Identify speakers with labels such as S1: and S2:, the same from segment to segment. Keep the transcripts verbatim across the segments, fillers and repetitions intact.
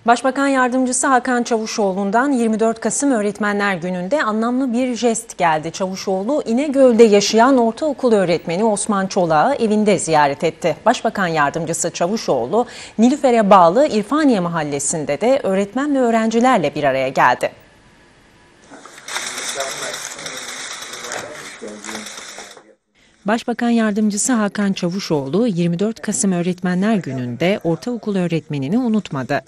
S1: Başbakan Yardımcısı Hakan Çavuşoğlu'ndan yirmi dört Kasım Öğretmenler Günü'nde anlamlı bir jest geldi. Çavuşoğlu, İnegöl'de yaşayan ortaokul öğretmeni Osman Çolak'ı evinde ziyaret etti. Başbakan Yardımcısı Çavuşoğlu, Nilüfer'e bağlı İrfaniye Mahallesi'nde de öğretmen ve öğrencilerle bir araya geldi. Başbakan Yardımcısı Hakan Çavuşoğlu, yirmi dört Kasım Öğretmenler Günü'nde ortaokul öğretmenini unutmadı.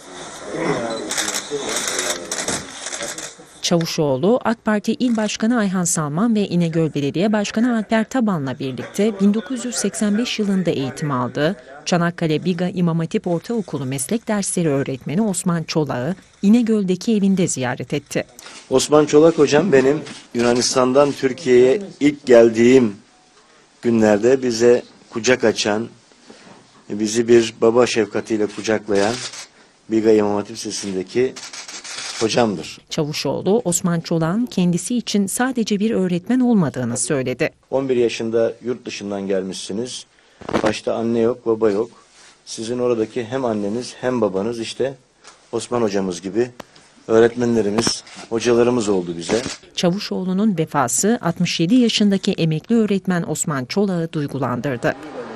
S1: Çavuşoğlu, AK Parti İl Başkanı Ayhan Salman ve İnegöl Belediye Başkanı Alper Taban'la birlikte bin dokuz yüz seksen beş yılında eğitim aldığı Çanakkale Biga İmam Hatip Ortaokulu meslek dersleri öğretmeni Osman Çolak'ı İnegöl'deki evinde ziyaret etti.
S2: Osman Çolak hocam benim Yunanistan'dan Türkiye'ye ilk geldiğim günlerde bize kucak açan, bizi bir baba şefkatiyle kucaklayan Biga İmam Hatip Lisesi'ndeki hocamdır.
S1: Çavuşoğlu, Osman Çolak'ın kendisi için sadece bir öğretmen olmadığını söyledi.
S2: on bir yaşında yurt dışından gelmişsiniz. Başta anne yok, baba yok. Sizin oradaki hem anneniz hem babanız işte Osman hocamız gibi öğretmenlerimiz, hocalarımız oldu bize.
S1: Çavuşoğlu'nun vefası altmış yedi yaşındaki emekli öğretmen Osman Çolak'ı duygulandırdı.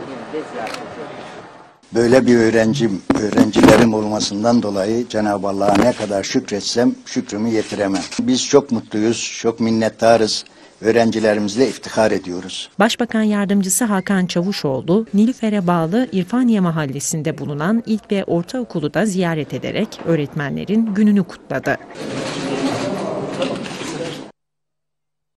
S3: Böyle bir öğrencim, öğrencilerim olmasından dolayı Cenab-ı Allah'a ne kadar şükretsem şükrümü yetiremem. Biz çok mutluyuz, çok minnettarız. Öğrencilerimizle iftihar ediyoruz.
S1: Başbakan Yardımcısı Hakan Çavuşoğlu, Nilüfer'e bağlı İrfaniye Mahallesi'nde bulunan ilk ve ortaokulu da ziyaret ederek öğretmenlerin gününü kutladı.